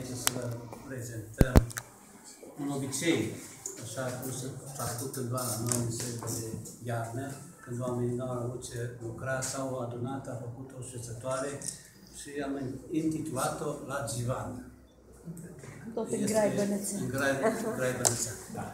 aici să vă prezentăm un obicei, așa cum s-a făcut cândva la noi în sezonul de iarnă, când oamenii n-au avut ce lucra, s-au adunat, au făcut o șezătoare și am intitulat-o La Givan. Tot în Grai Bănețean. În Grai Bănețean, da.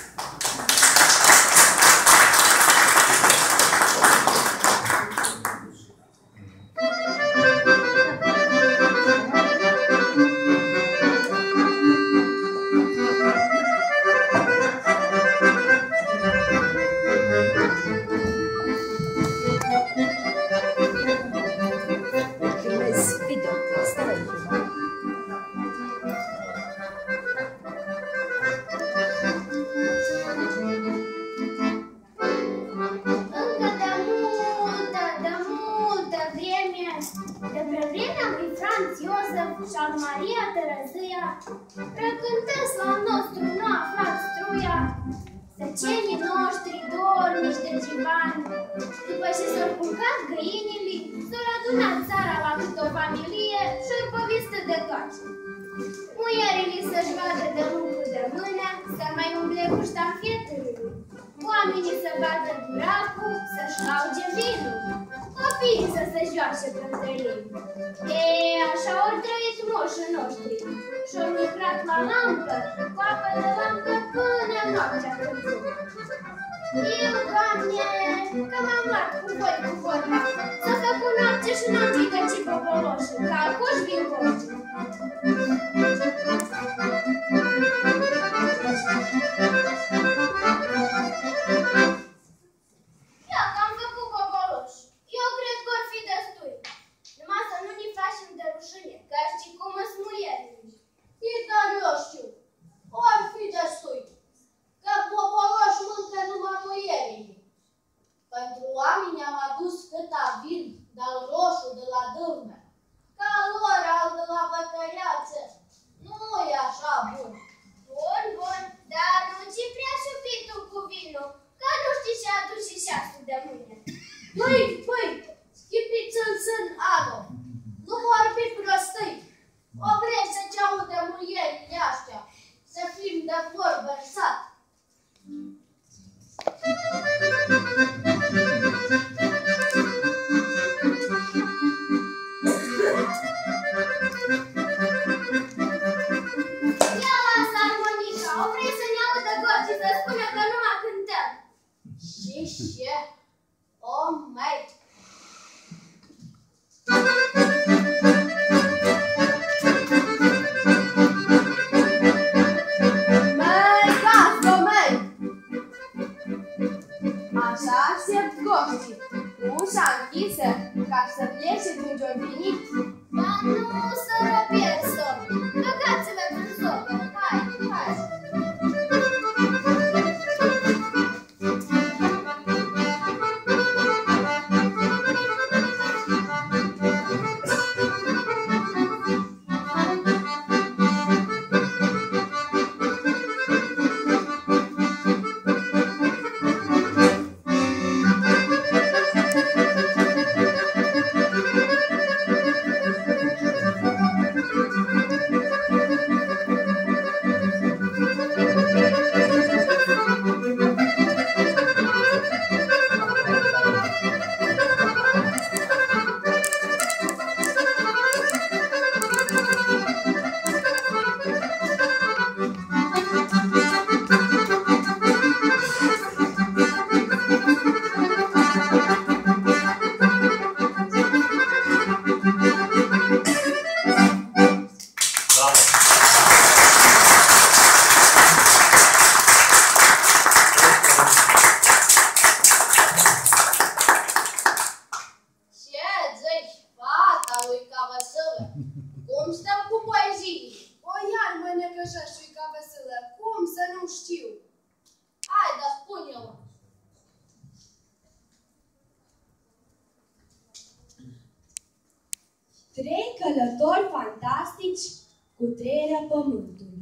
Trei călători fantastici cutreieră pământul.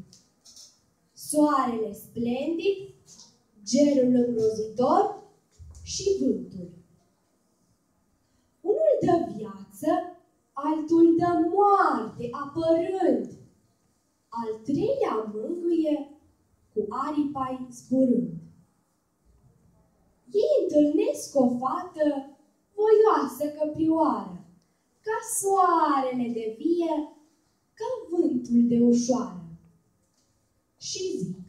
Soarele splendid, gerul îngrozitor și vântul. Unul dă viață, altul dă moarte apărând. al treilea mângâie cu aripa-i zburând. Ei întâlnesc o fată voioasă căprioară, ca soarele de vie, ca vântul de ușoară. Și zic: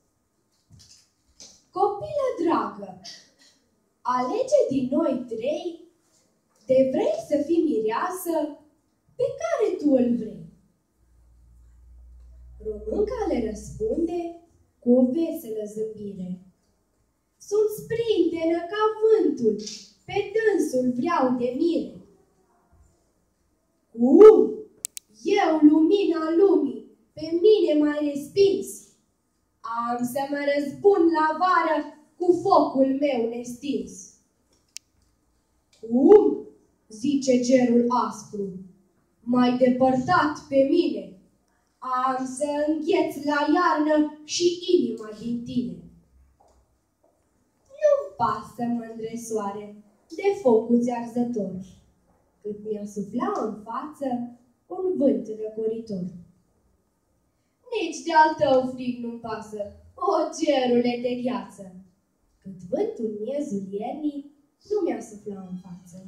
copilă dragă, alege din noi trei de vrei să fii mireasă pe care tu îl vrei. Românca le răspunde cu o veselă zâmbire: sunt sprintenă ca vântul, pe dânsul vreau de mire. Cum? Eu, lumina lumii, pe mine m-ai respins. Am să mă răzbun la vară cu focul meu nestins. Cum? Zice gerul aspru, m-ai depărtat pe mine. Am să îngheț la iarnă și inima din tine. Nu-mi pasă, mândre soare, de focul-ți arzător, cât mi-o sufla în față un vânt răcoritor. Nici de-al tău frig nu-mi pasă, o gerule de gheață, cât vântul miezul iernii nu mi-a sufla în față.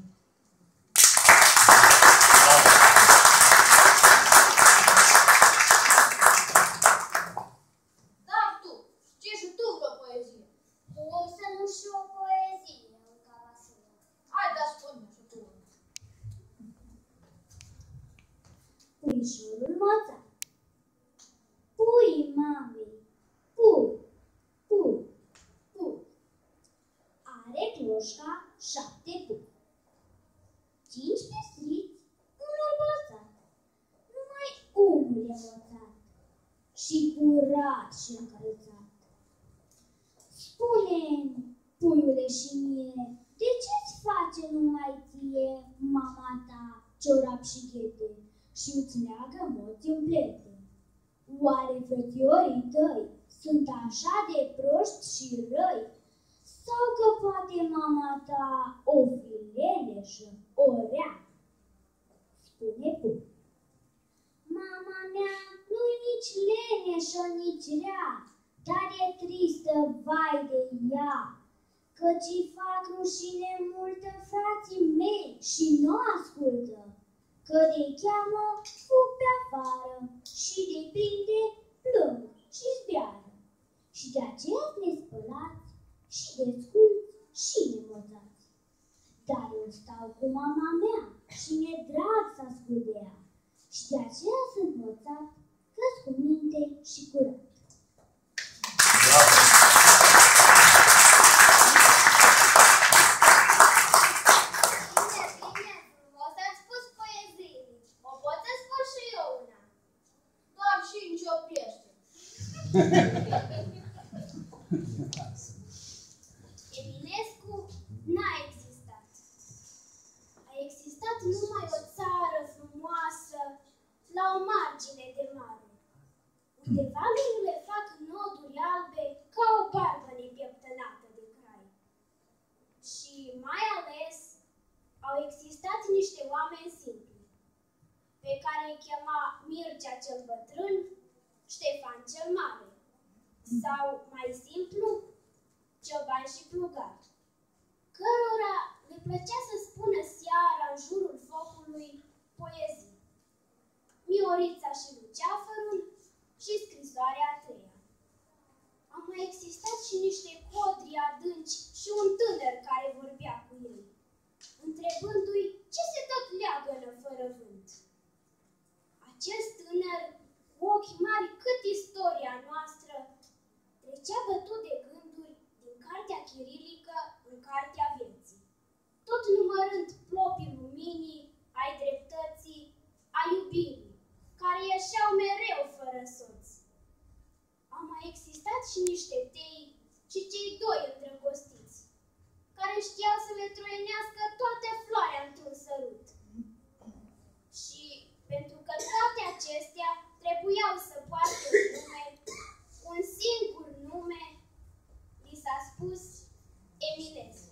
Dar tu, știi și tu vreo poezie? Cum să nu știu o poezie, Luca Vasile? Hai, dar spune și tu. Puișorul Mozart. Pui, mami, pui, pui, pui. Are cloșca 7 pui. 5 pestriți, unul bățat. Numai unul e bățat și curat și încălțat. Spune-mi, puiule și mie, de ce-ți face numai ție, mama ta, ciorap și ghete și-ți leagă moți în plete? Oare frățiorii tăi sunt așa de proști și răi? Sau că poate mama ta o fi leneșă, o rea? Spune pui. Mama mea nu-i nici leneșă, nici rea, dar e tristă, vai de ea, căci-i fac rușine multă frații mei și nu ascultă, că de-i cheamă fug pe afară și de-i prinde plâng și zbeară. Și de aceea nespălați și desculți și nemoțați. Dar eu stau cu mama mea și mi-e drag să ascult de ea. Și de aceea sunt moțat, că-s cu minte și curat. Eminescu n-a existat. A existat numai o țară frumoasă la o margine de mare, unde valurile fac noduri albe ca o barbă nepieptănată de crai. Și mai ales au existat niște oameni simpli, pe care îi chema Mircea cel Bătrân, Ștefan cel Mare, sau, mai simplu, Cioban și Plugar, cărora le plăcea să spună seara în jurul focului poezii, Miorița și Luceafărul și Scrisoarea a treia. Au mai existat și niște codri adânci și un tânăr care vorbea cu ei, întrebându-i ce se tot leagănă fără vânt. Acest tânăr, cu ochi mari cât istoria noastră, trecea bătut de gânduri din cartea chirilică în cartea vieții, tot numărând plopii luminii, ai dreptății, a iubirii, care ieșeau mereu fără soț. Au mai existat și niște tei și cei doi îndrăgostiți, care știau să le troienească toată floarea într-un sărut. Și pentru că toate acestea trebuiau să poarte în lume un singur nume, li s-a spus Eminescu.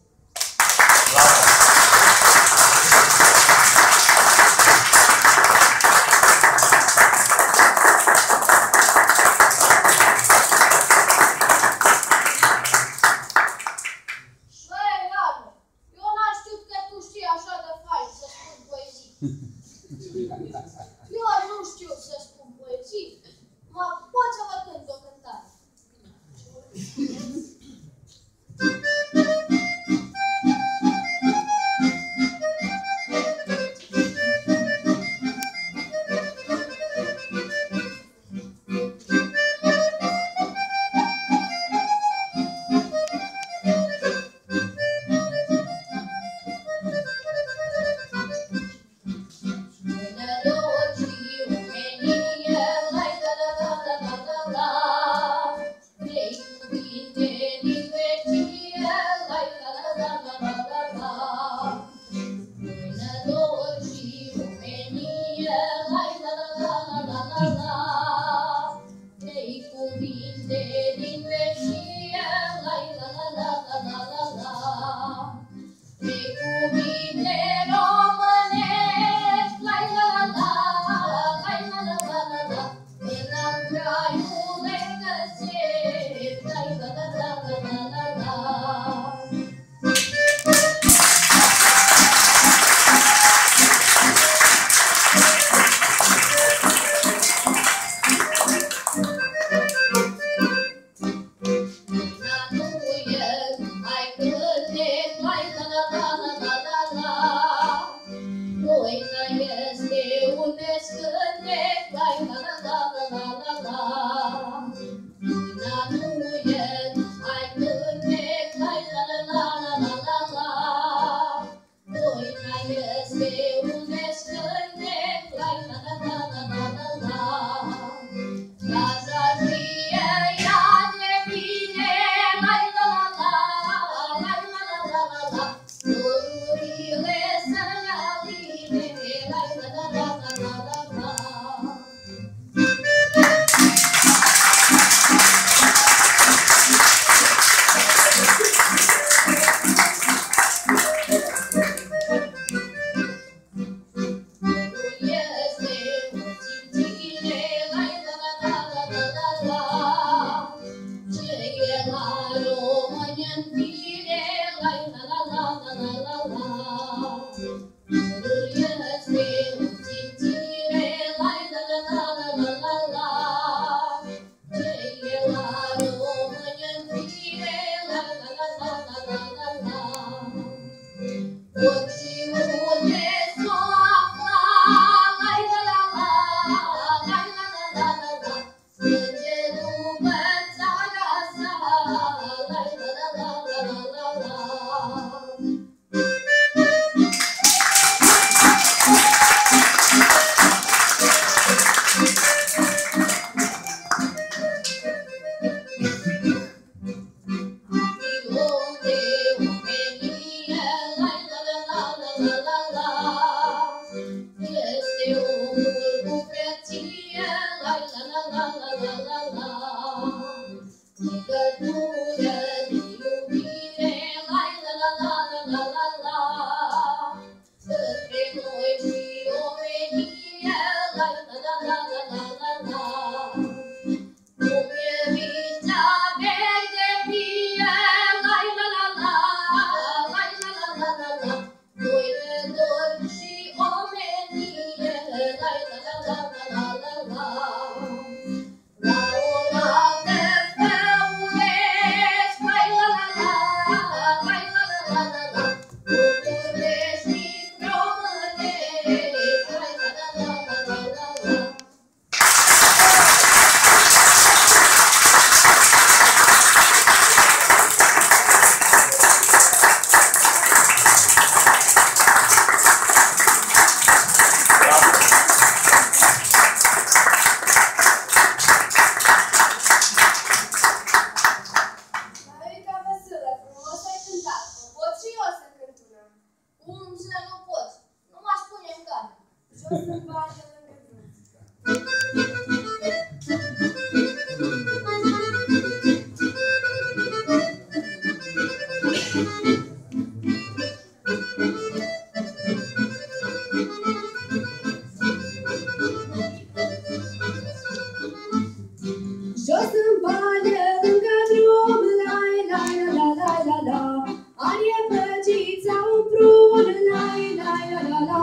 Jos în bane, lângă drum, lai, lai, la, la, la, la, are păgița un prun, lai, lai, la, la, la,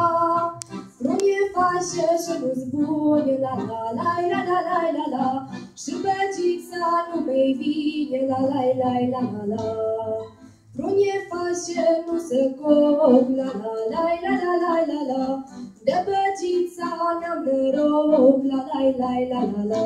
prun e fașă și nu-s bun, la, la, lai, la, la, la, la, la, și păgița nu mai vine, la, la, la, la, la, la, prun e fașă, nu se cop, la, la, la, la, la, la, la, la, de păgița n-am noroc, la, la, la, la, la, la.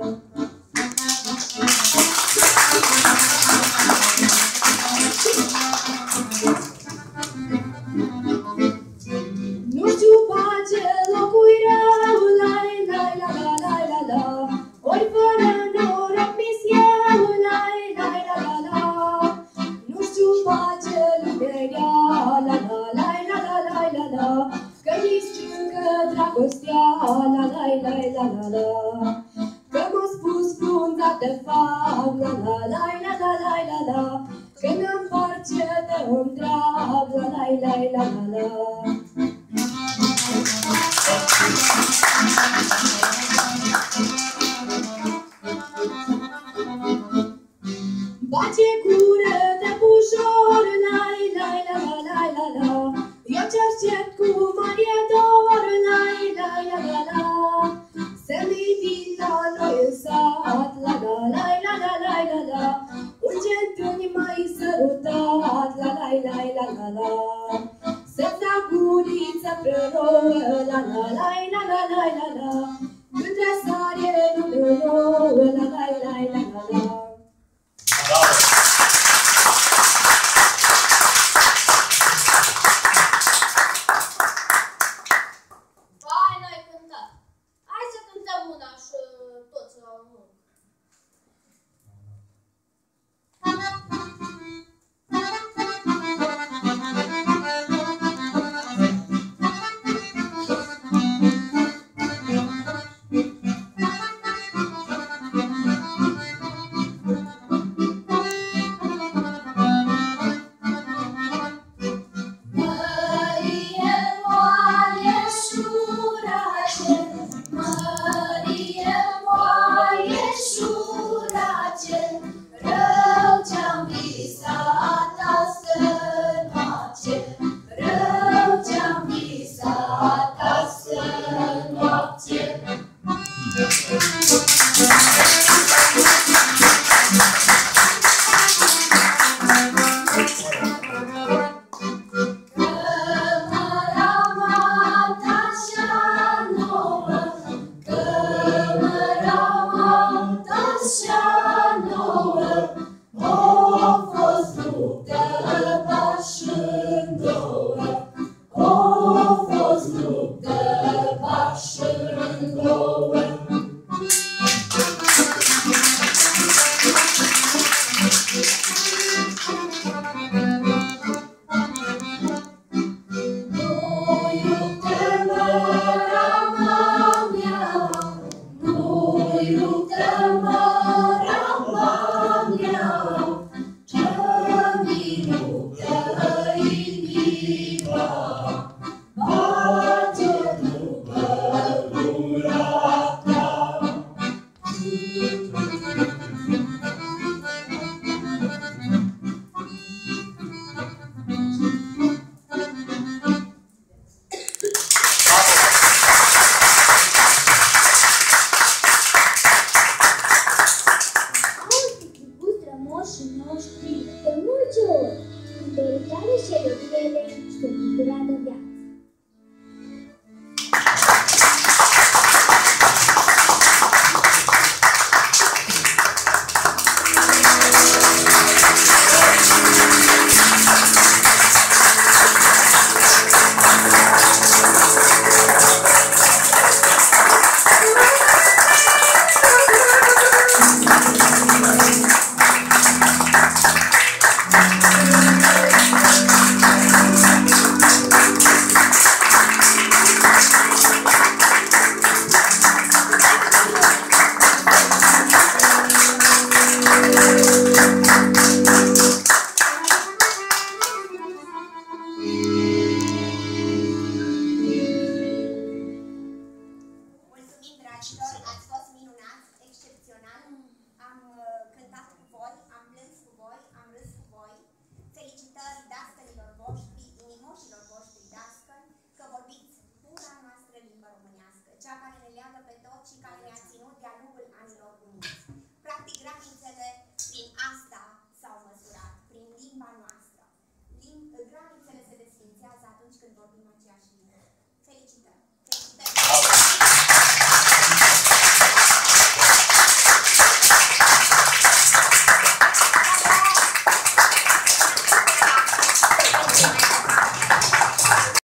Nu știu pace, locul rău, lai, lai, la, la, la, la, la, ori fără noroc mi-s eu, lai, lai, la, la, la, nu știu pace, lumea rea, la, la, la, la, la, la, la, la, că-mi strângă dragostea, la, la, la, la, la, la, că m-a spus frunza de fac, la, la, la, la, la, la, la, la, că n-am parce de-mi drag, la, la, la, la, la, la. Bace gură de bușor, lai, lai, la, la, la, la, la, eu ce-aștept cu mare dor, lai, lai, la, la, la, să-mi vin la noi în sat, la, la, la, la, la, la, la, la, un gentuni mai sărutat, la, la, la, la, la, la, să-mi da guriță prărouă, la, la, la, la, la, la, la, la, între sare lună nouă, la, la, la, la, la, la. Fain ai cântat. Hai să cântăm una și toți la unul. Nu Să